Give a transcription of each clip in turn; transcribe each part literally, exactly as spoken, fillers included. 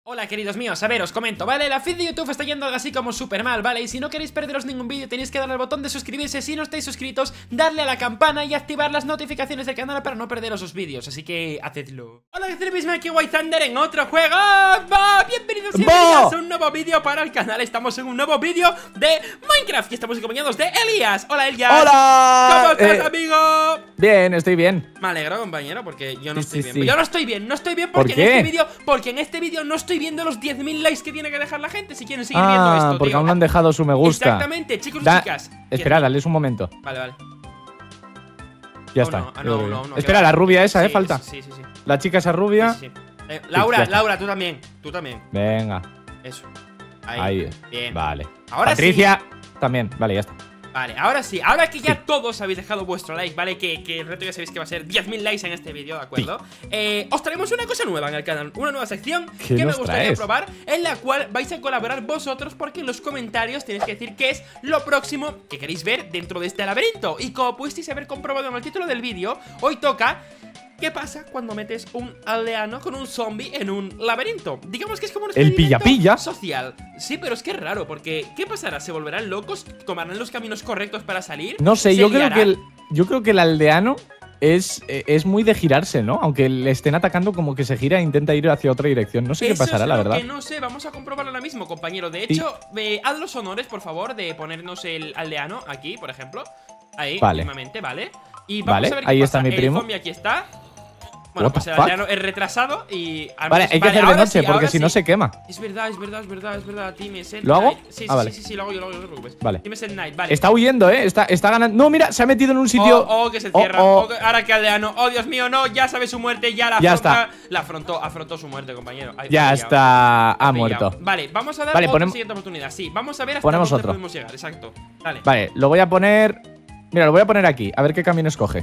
Hola queridos míos, a ver, os comento, ¿vale? La feed de YouTube está yendo algo así como súper mal, ¿vale? Y si no queréis perderos ningún vídeo tenéis que darle al botón de suscribirse. Si no estáis suscritos, darle a la campana y activar las notificaciones del canal para no perderos los vídeos, así que hacedlo. Hola, ¿qué tal? Mismo aquí White Thunder en otro juego. ¡Va! Bienvenidos y bienvenidas a un nuevo vídeo para el canal. Estamos en un nuevo vídeo de Minecraft y estamos acompañados de Elías. Hola, Elías. ¡Hola! ¿Cómo estás, eh, amigo? Bien, estoy bien. Me alegro, compañero, porque yo no Sí, estoy sí, bien. sí. Yo no estoy bien, no estoy bien porque ¿Por en qué? este vídeo, porque en este vídeo no estoy viendo los diez mil likes que tiene que dejar la gente si quieren seguir Ah, viendo esto, porque tío. aún no han dejado su me gusta. Exactamente, chicos y Da- chicas. Espera, dale un momento. Vale, vale. Ya Oh, está. no, ah, no, no, no, Espera, que va. la rubia esa, Sí, ¿eh? Falta. Sí, sí, sí. La chica esa rubia. Sí, sí, sí. Eh, Laura, ya está. Laura, tú también. Tú también. Venga. Eso. Ahí. Ahí. Bien. Vale. Ahora Patricia también. Vale, ya está. Vale, ahora sí, ahora que ya Sí. todos habéis dejado vuestro like, ¿vale? Que, que el reto ya sabéis que va a ser diez mil likes en este vídeo, ¿de acuerdo? Eh, os traemos una cosa nueva en el canal, una nueva sección ¿Qué que me nos gustaría traes? probar, en la cual vais a colaborar vosotros porque en los comentarios tenéis que decir qué es lo próximo que queréis ver dentro de este laberinto. Y como pudisteis haber comprobado en el título del vídeo, hoy toca... ¿qué pasa cuando metes un aldeano con un zombie en un laberinto? Digamos que es como un El experimento pilla-pilla. social. Sí, pero es que es raro, porque ¿qué pasará? ¿Se volverán locos? ¿Tomarán los caminos correctos para salir? No sé, ¿Se yo creo liarán? que el, yo creo que el aldeano es, eh, es muy de girarse, ¿no? Aunque le estén atacando, como que se gira e intenta ir hacia otra dirección. No sé qué Eso pasará, es la lo verdad. que no sé, vamos a comprobarlo ahora mismo, compañero. De Sí. hecho, eh, haz los honores, por favor, de ponernos el aldeano aquí, por ejemplo. Ahí, Vale. mismamente, ¿vale? Y vamos Vale, a ver qué ahí pasa. está mi primo. El zombie aquí está. Bueno, What the pues el fuck? aldeano es retrasado y... al Vale, menos- hay que hacer de ahora noche, sí, porque ahora si no sí. se quema. Es verdad, es verdad, es verdad, es verdad. Team Set ¿Lo hago? Night. Sí, sí, Ah, vale. sí, sí, sí, lo hago yo, lo hago yo, no te preocupes. Vale. Team Set Night, vale. Está huyendo, ¿eh? Está, está ganando. No, mira, se ha metido en un sitio. Oh, oh, que se Oh, cierra. oh. Oh, que- ahora que aldeano. Oh, Dios mío, no. Ya sabe su muerte. Ya la Ya afronta. está. La afrontó, afrontó su muerte, compañero. Ahí, Ya ha pillado. está. Ha Ha pillado. muerto. Vale, vamos a dar Vale, otra ponem- siguiente oportunidad. Sí, vamos a ver hasta Ponemos dónde otro. podemos llegar. Exacto. Dale. Vale, lo voy a poner. Mira, lo voy a poner aquí. A ver qué camino escoge.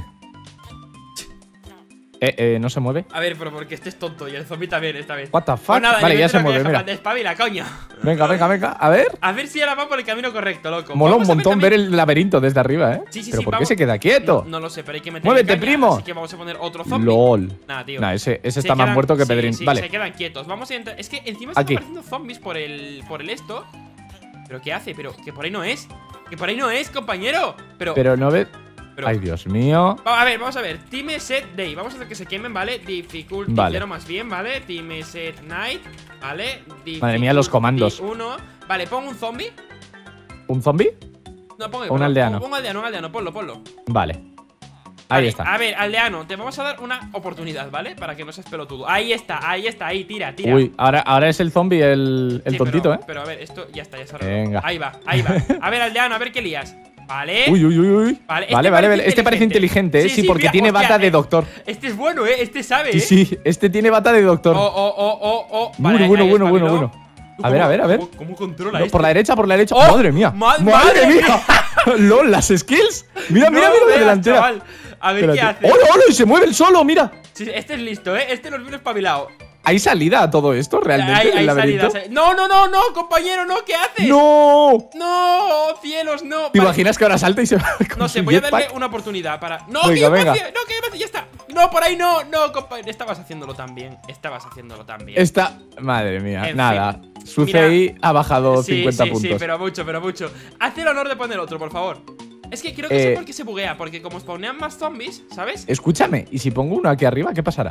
Eh, eh, no se mueve. A ver, pero porque este es tonto y el zombie también esta vez. What the fuck? Pues nada, Vale, ni ya ves se lo que mueve, deja, mira. plan de espabila, coño. Venga, venga, venga. A ver. A ver si ahora va por el camino correcto, loco. Mola un Vamos a montón también- ver el laberinto desde arriba, ¿eh? Sí, sí, Pero sí, ¿por qué vamos- se queda quieto? No, no lo sé, pero hay que meter. ¡Muévete, primo! Así que vamos a poner otro zombie. LOL. Nada, tío. Nah, ese, ese Se está más quedan- muerto que sí, Pedrín. sí, Vale. se quedan quietos. Vamos a entrar. Es que encima están Aquí. apareciendo zombies por el, por el esto. ¿Pero qué hace? Pero que por ahí no es. Que por ahí no es, compañero. Pero. Pero no ve. pero- Ay, Dios mío. Va- a ver, vamos a ver. Team Set Day. Vamos a hacer que se quemen, ¿vale? Difficulty Vale. cero más bien, ¿vale? Team Set Night, ¿vale? Madre mía, los comandos. uno. Vale, pongo un zombie. ¿Un zombie? No, pongo Un perdón, aldeano. Un, un aldeano, un aldeano. Ponlo, ponlo. Vale. Ahí Vale, está. A ver, aldeano, te vamos a dar una oportunidad, ¿vale? Para que no seas pelotudo. Ahí está, ahí está, ahí, tira, tira. Uy, ahora, ahora es el zombie el, el Sí, tontito, pero, ¿eh? Pero a ver, esto ya está, ya se arregló. Venga. Ahí va, ahí va. A ver, aldeano, a ver qué lías. Vale. Uy, uy, uy, uy. Vale, Vale, este vale, parece vale. Este parece inteligente, ¿eh? Sí, porque mira, tiene hostia, bata de eh, doctor. Este es bueno, ¿eh? Este sabe, Sí, ¿eh? sí, este tiene bata de doctor. Oh, oh, oh, oh, oh. Bueno, Vale, ahí- bueno, ahí bueno, bueno, espabiló. bueno. ¿Tú A ver, cómo- a ver, a ver. ¿Cómo, cómo controla No, esto? por la derecha, por la derecha. ¡Oh! ¡Madre mía! Ma- ¡Madre madre mía! ¡Lol, las skills! Mira, mira, No mira la veas, delantera. chaval. A ver qué hace. ¡Hola, hola! Y se mueve el solo, mira. Sí, este es listo, ¿eh? Este nos viene espabilado. ¿Hay salida a todo esto realmente? Hay, del hay laberinto? salida, sal- No, no, no, no, compañero, no, ¿qué haces? ¡No! No, cielos, no. ¿Te Vale, imaginas que ahora salta y se va con no sé, su voy a darle jetpack? una oportunidad para. No, Venga, que yo me venga. hacía- no, que yo me hacía- ya está. No, por ahí no, no, compañero. Estabas haciéndolo tan bien. Estabas haciéndolo tan bien. Esta… Madre mía, En nada. Su Mira. C I ha bajado sí, cincuenta sí, puntos. sí, pero mucho, pero mucho. Haz el honor de poner otro, por favor. Es que creo que Eh. sé por qué se buguea. Porque como spawnean más zombies, ¿sabes? Escúchame, ¿y si pongo uno aquí arriba, qué pasará?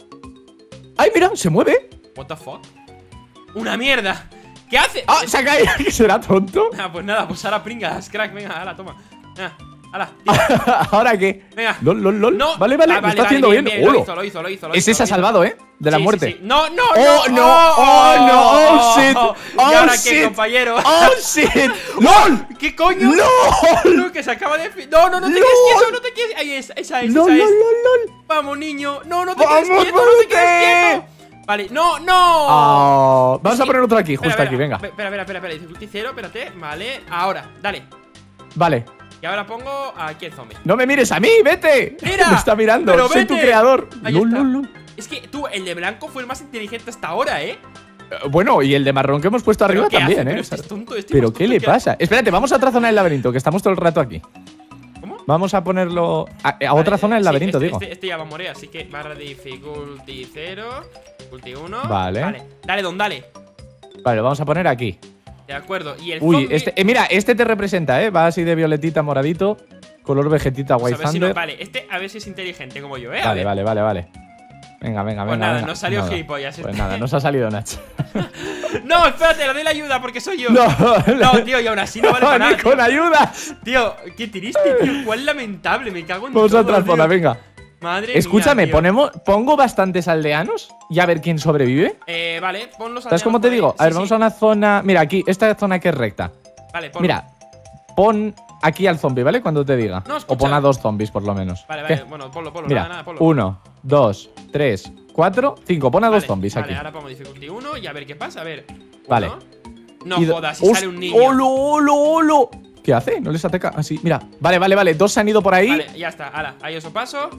¡Ay, mira! ¡Se mueve! What the fuck? ¡Una mierda! ¿Qué hace? ¡Ah! ¡Se ha caído! ¿Que será tonto? Ah, pues nada, pues ahora pringas, crack. Venga, ala, toma. Venga, ala, tira. ¿Ahora qué? Venga. ¡Lol, lol, lol! No. Vale, vale, Ah, lo está haciendo bien. Lo ¡Olo! hizo, lo hizo, lo hizo, lo Ese hizo, se ha lo hizo. salvado, ¿eh? De la Sí, muerte. sí, sí. No, no, ¡Oh, no. no! ¡Oh, no! ¡Oh, shit! ¿Y ¡Oh, ahora qué, shit! compañero? ¡Oh, shit! ¡Lol! ¿Qué coño? ¡Lol! No, que se acaba de… fi- No, no, no te ¡Lol! quedes quieto, no te quedes… Ahí es, esa es, ¡Lol, esa lol, es. lol, lol! Vamos, niño. No, no te quedes ¡Vamos, quieto, no te quedes Brute! quieto. Vale, no, no. Oh, vamos Es a que- poner otro aquí, Espera, justo espera, aquí, venga. Espera, espera, espera, espera. Dificulty cero, espérate. Vale, ahora, dale. Vale. Y ahora pongo aquí el zombie. No me mires a mí, vete. Mira, Me está mirando. pero Soy tu vete. creador. Ahí Lol, está. lol, lol. Es que tú, el de blanco fue el más inteligente hasta ahora, ¿eh? Eh, Bueno, y el de marrón que hemos puesto ¿Pero arriba qué también, hace? ¿eh? Pero este es tonto, este ¿Pero más qué tonto le que- pasa? Espérate, vamos a otra zona del laberinto, que estamos todo el rato aquí. ¿Cómo? Vamos a ponerlo a, a otra Vale, zona del sí, laberinto, este, digo. Este, este ya va a morir, así que barra difficulty cero. Dificulty uno. Vale. Vale, dale, Don, dale. Vale, lo vamos a poner aquí. De acuerdo. Y el Uy, zombie… este, eh, mira, este te representa, ¿eh? Va así de violetita, moradito. Color vegetita, Pues white a ver si no- thunder. Vale, este a ver si es inteligente como yo, ¿eh? A Vale, ver. vale, vale, vale. Venga, venga, Pues venga. nada, venga. no salió Nada. gilipollas Pues este. nada, nos ha salido Nacho. No, espérate, le doy la ayuda porque soy yo. No, No, tío, y aún así no vale para ni nada. con ayuda. Tío, qué triste, tío. Cuán lamentable, me cago en Vamos todo, a transformar, tío. venga. Madre Escúchame, mía, tío. ponemos, pongo bastantes aldeanos y a ver quién sobrevive. Eh, vale, pon los ¿Sabes aldeanos cómo te por ahí. digo? A Sí, ver, vamos sí. a una zona. Mira, aquí, esta zona que es recta. Vale, ponlo. Mira, pon aquí al zombie, ¿vale? Cuando te diga. No, escucha. o pon a dos zombies, por lo menos. Vale, ¿Qué? vale, bueno, ponlo, ponlo, Mira, nada, nada, ponlo. uno, dos, tres, cuatro, cinco. Pon a dos Vale, zombies vale, aquí. ahora pongo dificulty uno y a ver qué pasa, a ver. Vale. Uno. No Y do- jodas, si ¡Host- sale un niño. ¡Holo, holo, holo! ¿Qué hace? ¿No les ataca? Así, mira. Vale, vale, vale. Dos se han ido por ahí. Vale, ya está, ahora, ahí os paso.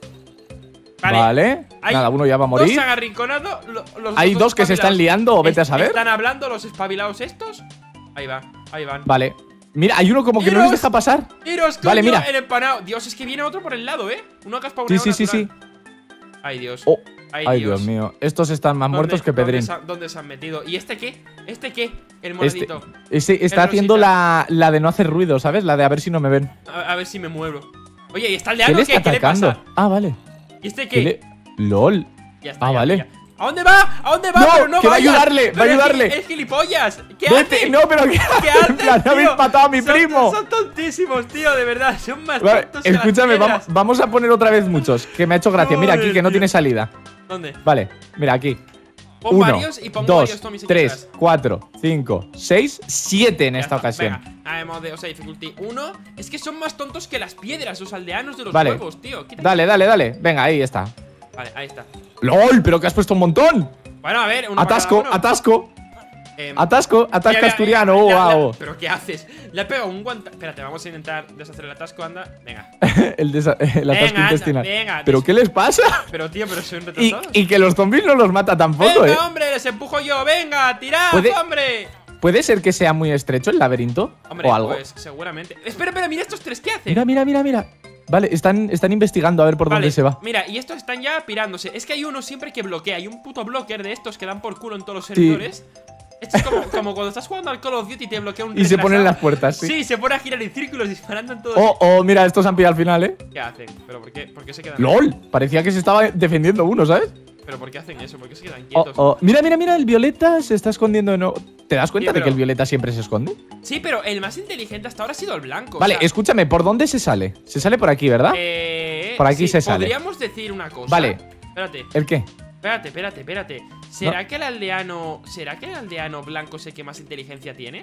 Vale. Vale. Hay Nada, uno ya va a Dos morir. se han arrinconado. lo- los Hay otros dos que se están espabilados. liando, o vete a Es- saber. ¿Están hablando los espabilados estos? Ahí va, ahí van. Vale. Mira, hay uno como que no ¡Tiros! les deja pasar. Tiros, coño, Vale, mira. el empanado. Dios, es que viene otro por el lado, ¿eh? Uno que ha Sí, spawnado sí, sí, sí. natural. Ay, Dios. Oh, Ay, ay, Dios mío. Estos están más ¿Dónde- muertos que dónde Pedrín. se ha- ¿Dónde se han metido? ¿Y este qué? ¿Este qué? El Este, moradito. este está El haciendo rosita. la, la de no hacer ruido, ¿sabes? La de a ver si no me ven. A, a ver si me muevo. Oye, ¿y está el ¿Qué aldeano le qué? está ¿Qué le atacando? pasa? Ah, vale. ¿Y este ¿Qué qué? le- LOL. Ya está, Ah, ya, vale. ya. ¿A dónde va? ¿A dónde va? No, Pero no que va a vayas. ayudarle, va a Pero es ayudarle. gi- Es gilipollas. ¿Qué Vete, hace? no, pero ¿qué, ¿Qué hace? haces, En plan, tío? habéis matado a mi Son- primo. Son tontísimos, tío, de verdad. Son más Vale, tontos que las escúchame, piedras. vamos, vamos a poner otra vez muchos, que me ha hecho gracia. Mira aquí, Joder, que no tío. tiene salida. ¿Dónde? Vale, mira aquí. Pon Uno, varios y pongo varios dos, zombies aquí tres, detrás. cuatro, cinco, seis, siete en Ya esta está, ocasión. Venga, haremos de, o sea, dificulty uno. Es que son más tontos que las piedras, los aldeanos de los Vale. huevos, tío. Quita- Dale, dale, dale. Venga, ahí está. Vale, ahí está. ¡LOL! Pero que has puesto un montón. Bueno, a ver, uno para Atasco, cada uno. atasco. Em, Atasco, atasco mira, mira, asturiano. mira, Oh, le ha- le ha- wow. ¿Pero qué haces? Le ha pegado un guanta. Espérate, vamos a intentar deshacer el atasco, anda. Venga. el, desa- el atasco Venga, anda, intestinal. venga, ¿Pero des- qué les pasa? Pero, tío, pero soy un Y, retrasado. y que los zombies no los mata tampoco, Venga, ¿eh? hombre, les empujo yo. Venga, tirad, ¿Puede- hombre. ¿Puede ser que sea muy estrecho el laberinto? Hombre, o algo. pues seguramente. Espera, espera, mira estos tres, ¿qué hacen? Mira, mira, mira, mira. Vale, están, están investigando a ver por Vale, dónde se va. Mira, y estos están ya pirándose. Es que hay uno siempre que bloquea. Hay un puto blocker de estos que dan por culo en todos los servidores. Esto es como, como cuando estás jugando al Call of Duty y te bloquea un Y se retrasado. ponen las puertas, sí. Sí, se pone a girar en círculos disparando en todo. Oh, oh, mira, estos han pillado al final, ¿eh? ¿Qué hacen? ¿Pero por qué? ¿Por qué se quedan? ¡LOL! Parecía que se estaba defendiendo uno, ¿sabes? ¿Pero por qué hacen eso? ¿Por qué se quedan Oh, quietos? oh. Mira, mira, mira, el violeta se está escondiendo de nuevo. ¿Te das cuenta Sí, de pero- que el violeta siempre se esconde? Sí, pero el más inteligente hasta ahora ha sido el blanco. Vale, o sea, escúchame, ¿por dónde se sale? Se sale por aquí, ¿verdad? eh, por aquí sí, se sale. Podríamos decir una cosa. Vale. Espérate, ¿El qué? espérate, espérate, espérate. ¿Será que el aldeano. ¿Será que el aldeano blanco es el que más inteligencia tiene?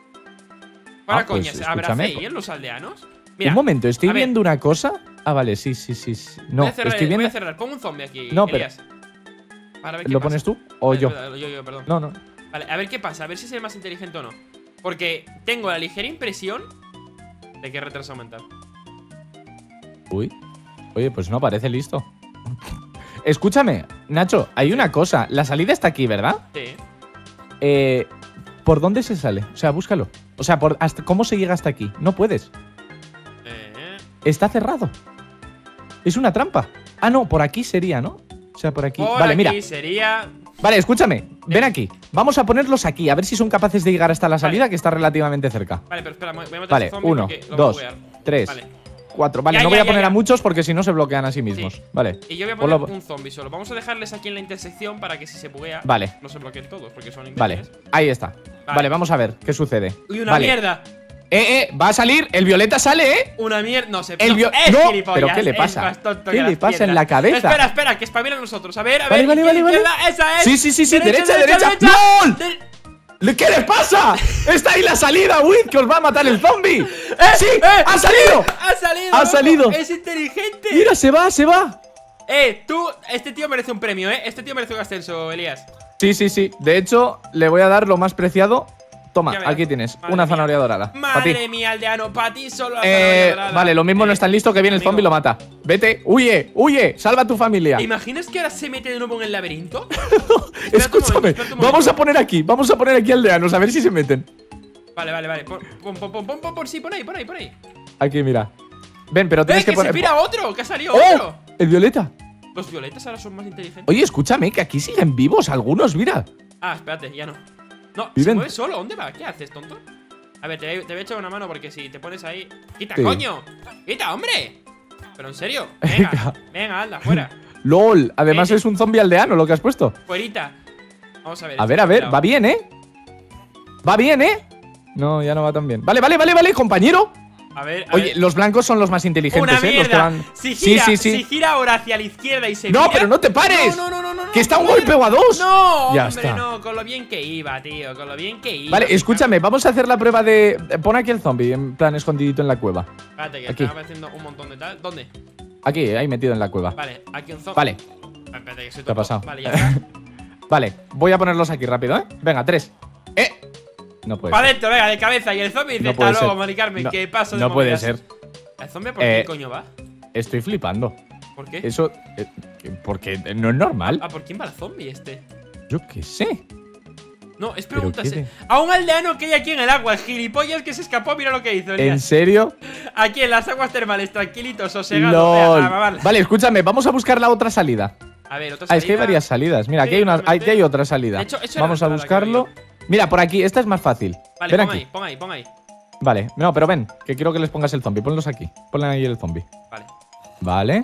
Para Ah, pues, coñas, ¿habrá escúchame. C I en los aldeanos? Un momento, estoy a ver. viendo una cosa. Ah, vale, sí, sí, sí. sí. No, voy a cerrar, estoy voy viendo. a cerrar. Pongo un zombie aquí, No, pero- Elías. Para ver qué ¿Lo pasa. pones tú o Vale, yo? perdón, yo, yo, perdón. No, no. Vale, a ver qué pasa, a ver si es el más inteligente o no. Porque tengo la ligera impresión de que retraso mental. Uy. Oye, pues no, parece listo. Escúchame, Nacho, hay una cosa. La salida está aquí, ¿verdad? Sí. Eh, ¿Por dónde se sale? O sea, búscalo. O sea, por hasta, ¿cómo se llega hasta aquí? No puedes. Eh, Está cerrado. Es una trampa. Ah, no, por aquí sería, ¿no? O sea, por aquí. por vale, aquí mira. sería. Vale, escúchame. Ven aquí. Vamos a ponerlos aquí, a ver si son capaces de llegar hasta la salida, que está relativamente cerca. Vale, pero espera, voy a meter Vale, este zombie uno, porque lo voy a dos, buguear. tres, Vale. cuatro. Vale, Ya, no ya, voy a ya, poner ya. a muchos porque si no se bloquean a sí mismos. Sí. Vale. Y yo voy a poner Ponlo- un zombie solo. Vamos a dejarles aquí en la intersección para que si se buguea Vale. no se bloqueen todos, porque son Vale, imbéciles. ahí está. Vale, vamos a ver qué sucede. Uy, una Vale. mierda. Eh, eh, va a salir. El violeta sale, eh. Una mierda. No sé. El no, vio- es no, gilipollas, pero ¿qué le es pasa? más tonto ¿Qué que le las pasa en piedras. la cabeza? Espera, espera, que espabilan nosotros. A ver, a Vale, ver. vale, vale, vale. izquierda, esa es. Sí, sí, sí, sí, derecha, derecha. ¡LOL! De- ¿Le- ¿Qué les pasa? ¡Está ahí la salida, Wid! ¡Que os va a matar el zombie! ¡Sí! eh, ¡Ha salido! ¡Ha salido! ¡Ha loco! salido! ¡Es inteligente! ¡Mira, se va, se va! Eh, tú, este tío merece un premio, eh. Este tío merece un ascenso, Elías. Sí, sí, sí. De hecho, le voy a dar lo más preciado. Toma, Ya verás. aquí tienes. Madre Una mía. zanahoria dorada. Pa' ti. Madre mía, aldeano, para ti solo la Eh, zanahoria dorada. vale, lo mismo no Eh, es tan listo que viene el amigo, zombie y lo mata. Vete, huye, huye, salva a tu familia. ¿Te imaginas que ahora se mete de nuevo en el laberinto? Espérate un momento, Escúchame, espérate un vamos momento. a poner aquí, vamos a poner aquí aldeanos, a ver si se meten. Vale, vale, vale. Pon, pon, pon, pon, pon, pon, pon, sí, pon ahí, pon ahí, pon ahí. Aquí, mira. Ven, pero ¡Eh, tienes que que se poner. pira otro! ¡Que ha salido ¡Oh! otro! El violeta. Los violetas ahora son más inteligentes. Oye, escúchame, que aquí siguen vivos algunos, mira. Ah, espérate, ya no. No, Viven. se mueve solo. ¿Dónde va? ¿Qué haces, tonto? A ver, te, te voy a echar una mano porque si te pones ahí… ¡Quita, Sí. coño! ¡Quita, hombre! Pero en serio, venga, venga, anda, fuera. LOL, además Eh, es un zombie aldeano lo que has puesto. Fuerita. Vamos a ver. A esto ver, a está ver, cuidado. va bien, ¿eh? Va bien, ¿eh? No, ya no va tan bien. Vale, vale, vale, vale, compañero. A ver, a Oye, ver. los blancos son los más inteligentes, Una ¿eh? Los que mierda. van… Si Sí, gira, sí, sí. si gira ahora hacia la izquierda y se No, vira… pero no te pares. No, no, no, no, no. Que está un no, golpe o a dos. No, Ya hombre, está. no. Con lo bien que iba, tío. Con lo bien que iba. Vale, me escúchame, vamos a hacer la prueba de… Pon aquí el zombie, en plan escondidito en la cueva. cago- Espérate, que Aquí. estaba haciendo un montón de tal. ¿Dónde? Aquí, ahí metido en la cueva. Vale, aquí un zombie. Vale, Espérate, que soy ¿qué ha tonto. pasado? Vale, ya está. Vale, voy a ponerlos aquí rápido, ¿eh? Venga, tres. ¡Eh! No puede Para ser. adentro, venga, de cabeza. Y el zombie dice: No Hasta puede luego, ser. Mari Carmen. No, ¿Qué paso de no puede movidas? ser. ¿El zombie por Eh, qué coño va? Estoy flipando. ¿Por qué? Eso… eh, porque no es normal. Ah, ¿por quién va el zombie este? Yo qué sé. No, es Pero pregunta. qué se- de- A un aldeano que hay aquí en el agua, el gilipollas que se escapó, mira lo que hizo. Mira. ¿En serio? Aquí en las aguas termales, tranquilito, sosegado. LOL. Vea, a mamarla. Vale, escúchame, vamos a buscar la otra salida. A ver, otra Ah, es que hay salida. varias salidas. Mira, aquí Sí, hay, una, realmente. aquí hay otra salida. De hecho, eso era Vamos la a entrada, buscarlo. creo Mira, por aquí, esta es más fácil. Vale, Ven pon aquí. ahí, pon ahí, pon ahí. Vale, no, pero ven, que quiero que les pongas el zombie. Ponlos aquí. Ponle ahí el zombie. Vale. Vale.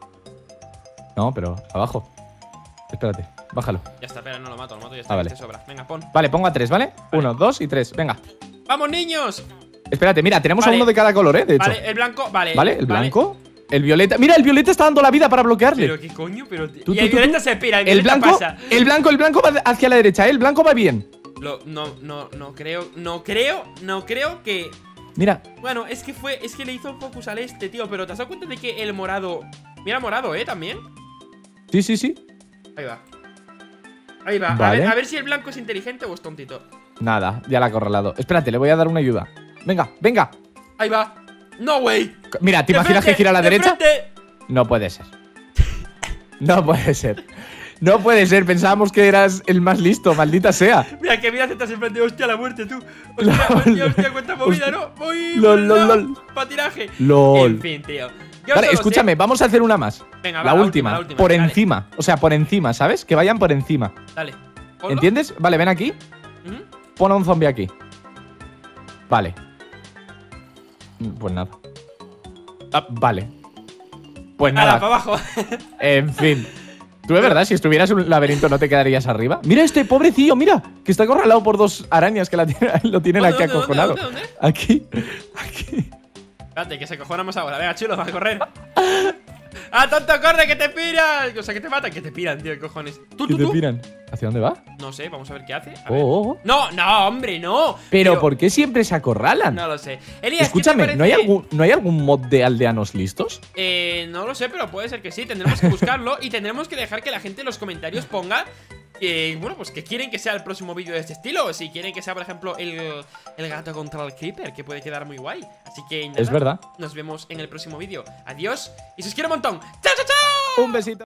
No, pero abajo. Espérate, bájalo. Ya está, espera, no lo mato, lo mato, ya está. Ah, que vale. te sobra. Venga, pon. Vale, pongo a tres, ¿vale? Uno, dos y tres. Venga. ¡Vamos, niños! Espérate, mira, tenemos Vale. a uno de cada color, ¿eh? De hecho. Vale, el blanco, vale. Vale, el blanco. El violeta. Mira, el violeta está dando la vida para bloquearle. Pero qué coño, pero. Tú, y tú, el tú, violeta tú. se pira, el El violeta blanco, pasa. el blanco, el blanco va hacia la derecha, ¿eh? El blanco va bien. Lo- no, no, no creo, no creo, no creo que. Mira, Bueno, es que fue, es que le hizo focus al este, tío. Pero ¿te has dado cuenta de que el morado. Mira, morado, ¿eh? También. sí, sí, sí. Ahí va. Ahí va. A Vale. ver, a ver si el blanco es inteligente o es tontito. Nada, ya la ha acorralado. Espérate, le voy a dar una ayuda. Venga, venga. Ahí va. No, güey. Mira, ¿te De imaginas frente, que gira a la de derecha? frente. No puede ser. No puede ser. No puede ser. Pensábamos que eras el más listo, maldita sea. Mira, que mira, estás enfrente. Hostia, la muerte, tú. Hostia, hostia, hostia, cuánta movida, ¿no? Voy. Lol, lol, lol. Patinaje. LOL. En fin, tío. Yo Vale, solo escúchame, sé- vamos a hacer una más. Venga, va, la, la última, última, la última, por dale. encima. O sea, por encima, ¿sabes? Que vayan por encima. Dale. Ponlo. ¿Entiendes? Vale, ven aquí. Ujú. Pon a un zombie aquí. Vale. Pues nada. Ah, vale. Pues Nada, nada. para abajo. En fin. Tú de verdad, si estuvieras en un laberinto, ¿no te quedarías arriba? Mira este pobrecillo, mira, que está acorralado por dos arañas que la tiene- lo tienen ¿Dónde, aquí dónde, acojonado. dónde, dónde, dónde? Aquí, aquí. Espérate, que se cojonamos ahora. Venga, chulo, va a correr. ¡Ah, tonto, corre, que te piran! O sea, que te matan, que te piran, tío, cojones. ¿Tú, ¿Qué tú, te tú? piran? ¿Hacia dónde va? No sé, vamos a ver qué hace. A Oh, ver. oh, oh. No, no, hombre, no. Pero ¿por qué siempre se acorralan? No lo sé. Elías, Escúchame, ¿qué te ¿no hay, parece? algún, ¿no hay algún mod de aldeanos listos? Eh, no lo sé, pero puede ser que sí. Tendremos que buscarlo y tendremos que dejar que la gente en los comentarios ponga que, bueno, pues que quieren que sea el próximo vídeo de este estilo. Si quieren que sea, por ejemplo, el, el gato contra el creeper, que puede quedar muy guay. Así que nada, Es verdad. nos vemos en el próximo vídeo. Adiós y se os quiere un montón. ¡Chao, chao, chao! Un besito.